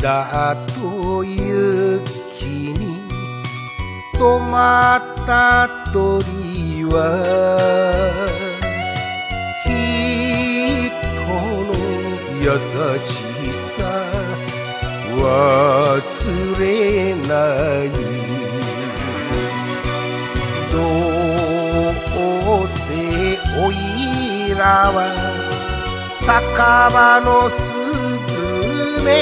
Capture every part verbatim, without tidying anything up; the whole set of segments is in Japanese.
だと雪に止まった鳥は人の優しさ忘れないどうせおいらは酒場のすずめ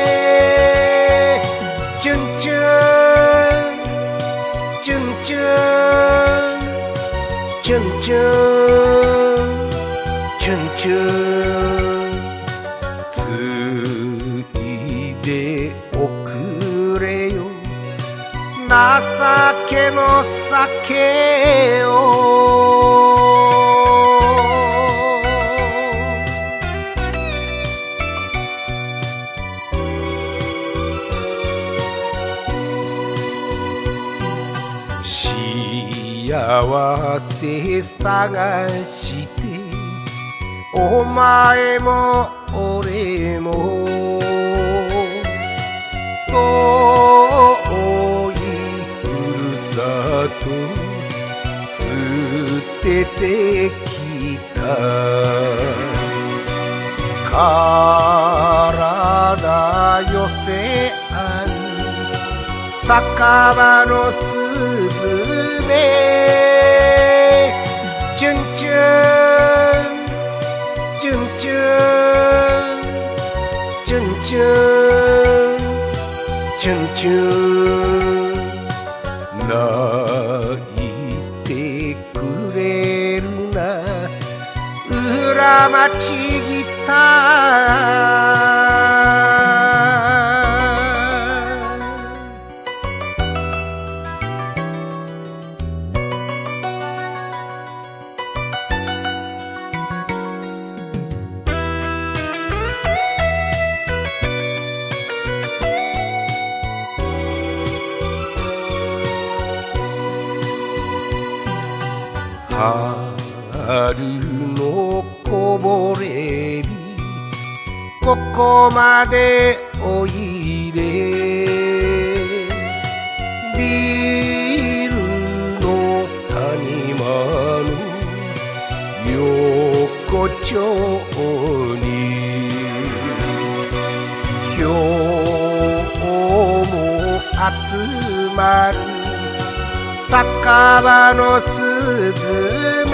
チュンチュンチュンチュンチュンチュンチュンチュンついでおくれよ情けの酒を幸せ探してお前も俺も遠いふるさと捨ててきた体寄せ合う酒場のすずめチュンチュンチュンチュンチュンチュンチュンチュン泣いてくれるな裏町ギタ春のこぼれ日ここまでおいでビルの谷間の横丁に今日も集まる酒場のすずめ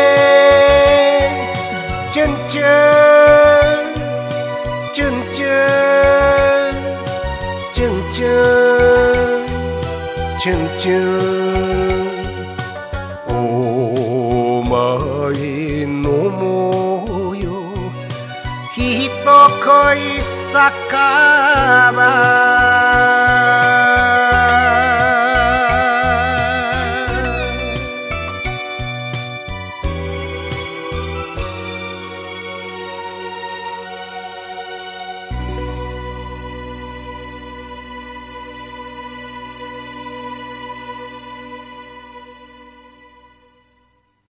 チュンチュンチュンチュンチュンチュンチュンチュンお前の模様人恋酒場